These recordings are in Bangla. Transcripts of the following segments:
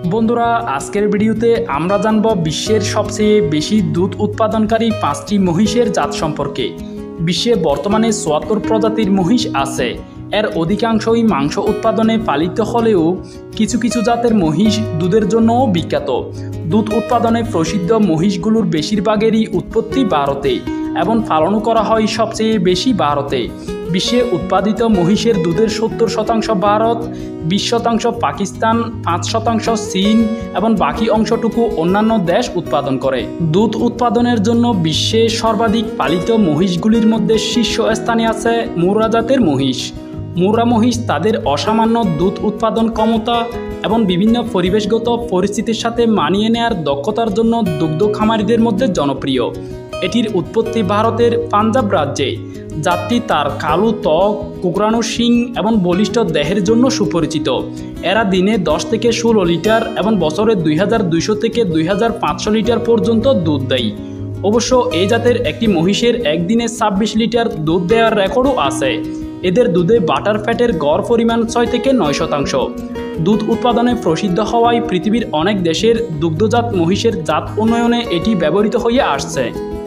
বন্ধুরা, আজকের ভিডিওতে আমরা জানব বিশ্বের সবচেয়ে বেশি দুধ উৎপাদনকারী 5টি মহিষের জাত সম্পর্কে। বিশ্বে বর্তমানে ৭৪ প্রজাতির মহিষ আছে। এর অধিকাংশই মাংস উৎপাদনে পালিত হলেও কিছু কিছু জাতের মহিষ দুধের জন্যও বিখ্যাত। দুধ উৎপাদনে প্রসিদ্ধ মহিষগুলোর বেশিরভাগেরই উৎপত্তি ভারতে এবং পালনও করা হয় সবচেয়ে বেশি ভারতে। বিশ্বে উৎপাদিত মহিষের দুধের ৭০% ভারত, ২০% পাকিস্তান, 5% চীন এবং বাকি অংশটুকু অন্যান্য দেশ উৎপাদন করে। দুধ উৎপাদনের জন্য বিশ্বে সর্বাধিক পালিত মহিষগুলির মধ্যে শীর্ষস্থানে আছে মুর্রা জাতের মহিষ। মুর্রা মহিষ তাদের অসামান্য দুধ উৎপাদন ক্ষমতা এবং বিভিন্ন পরিবেশগত পরিস্থিতির সাথে মানিয়ে নেওয়ার দক্ষতার জন্য দুগ্ধ খামারিদের মধ্যে জনপ্রিয়। এটির উৎপত্তি ভারতের পাঞ্জাব রাজ্যে। জাতটি তার কালো ত্বক, কুকড়ানো শিং এবং বলিষ্ঠ দেহের জন্য সুপরিচিত। এরা দিনে 10 থেকে 16 লিটার এবং বছরে 2200 থেকে 2500 লিটার পর্যন্ত দুধ দেয়। অবশ্য এই জাতের একটি মহিষের একদিনে 26 লিটার দুধ দেওয়ার রেকর্ডও আছে। এদের দুধে বাটার ফ্যাটের গড় পরিমাণ 6 থেকে 9%। দুধ উৎপাদনে প্রসিদ্ধ হওয়ায় পৃথিবীর অনেক দেশের দুগ্ধজাত মহিষের জাত উন্নয়নে এটি ব্যবহৃত হয়ে আসছে।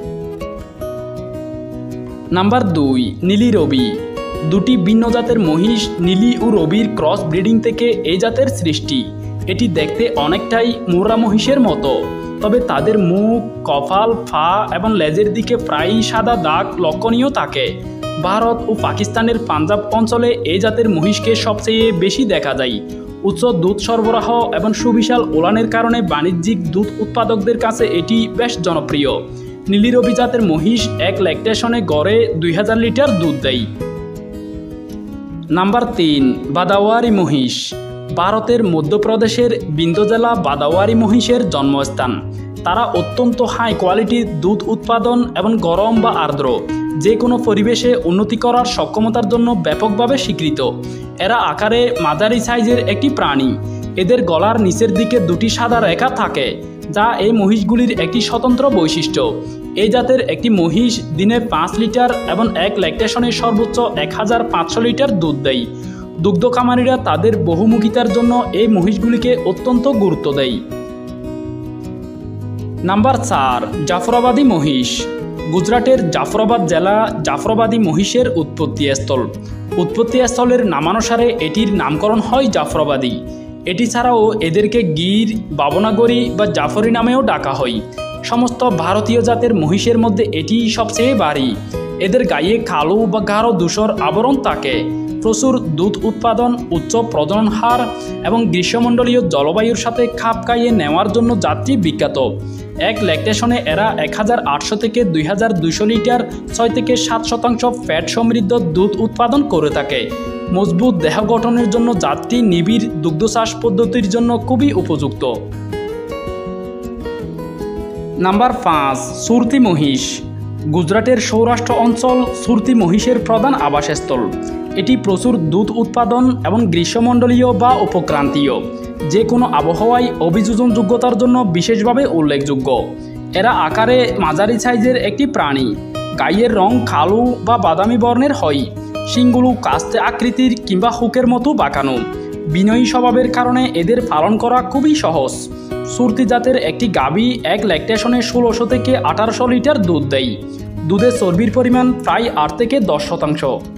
নাম্বার 2, নীলি রবি। দুটি ভিন্ন জাতের মহিষ নীলি ও রবির ক্রস ব্রিডিং থেকে এই জাতের সৃষ্টি। এটি দেখতে অনেকটাই মুর্রা মহিষের মতো, তবে তাদের মুখ, কপাল, পা এবং লেজের দিকে প্রায়ই সাদা দাগ লক্ষণীয় থাকে। ভারত ও পাকিস্তানের পাঞ্জাব অঞ্চলে এই জাতের মহিষকে সবচেয়ে বেশি দেখা যায়। উচ্চ দুধ সরবরাহ এবং সুবিশাল ওলানের কারণে বাণিজ্যিক দুধ উৎপাদকদের কাছে এটি বেশ জনপ্রিয়। নীলি রবি জাতের মহিষ এক ল্যাকটেশনে গড়ে 2000 লিটার দুধ দেয়। নাম্বার 3, বাদাওয়ারি মহিষ। ভারতের মধ্যপ্রদেশের বিন্দ জেলা বাদাওয়ারি মহিষের জন্মস্থান। তারা অত্যন্ত হাই কোয়ালিটির দুধ উৎপাদন এবং গরম বা আর্দ্র যে কোনো পরিবেশে উন্নতি করার সক্ষমতার জন্য ব্যাপকভাবে স্বীকৃত। এরা আকারে মাঝারি সাইজের একটি প্রাণী। এদের গলার নিচের দিকে দুটি সাদা রেখা থাকে, যা এই মহিষগুলির একটি স্বতন্ত্র বৈশিষ্ট্য। এই জাতের একটি মহিষ দিনে 5 লিটার এবং এক ল্যাকটেশনে সর্বোচ্চ 1500 লিটার দুধ দেয়। দুগ্ধ খামারিরা তাদের বহুমুখিতার জন্য এই মহিষগুলিকে অত্যন্ত গুরুত্ব দেয়। নাম্বার 4, জাফরাবাদী মহিষ। গুজরাটের জাফরাবাদ জেলা জাফরাবাদী মহিষের উৎপত্তিস্থলের নামানুসারে এটির নামকরণ হয় জাফরাবাদী। এটি ছাড়াও এদেরকে গির, বাবনাগরী বা জাফরি নামেও ডাকা হয়। সমস্ত ভারতীয় জাতের মহিষের মধ্যে এটি সবচেয়ে ভারী। এদের গায়ে কালো বা গাঢ় ধূসর আবরণ থাকে। প্রচুর দুধ উৎপাদন, উচ্চ প্রজনন হার এবং গ্রীষ্মমণ্ডলীয় জলবায়ুর সাথে খাপ খাইয়ে নেওয়ার জন্য জাতটি বিখ্যাত। এক ল্যাকটেশনে এরা 1800 থেকে 2200 লিটার 6 থেকে 7% ফ্যাট সমৃদ্ধ দুধ উৎপাদন করে থাকে। মজবুত দেহ গঠনের জন্য জাতটি নিবিড় দুগ্ধচাষ পদ্ধতির জন্য খুবই উপযুক্ত। নাম্বার 5, সুরতি মহিষ। গুজরাটের সৌরাষ্ট্র অঞ্চল সুরতি মহিষের প্রধান আবাসস্থল। এটি প্রচুর দুধ উৎপাদন এবং গ্রীষ্মমণ্ডলীয় বা উপক্রান্তীয় যে কোনো আবহাওয়ায় অভিযোজনযোগ্যতার জন্য বিশেষভাবে উল্লেখযোগ্য। এরা আকারে মাঝারি সাইজের একটি প্রাণী। গায়ের রং কালো বা বাদামি বর্ণের হয়। শিংগুলো কাস্তে আকৃতির কিংবা হুকের মতো বাঁকানো। বিনয়ী স্বভাবের কারণে এদের পালন করা খুবই সহজ। সুরতি জাতের একটি গাভী এক ল্যাকটেশনে 1600 থেকে 1800 লিটার দুধ দেয়। দুধে চর্বির পরিমাণ প্রায় 8 থেকে 10%।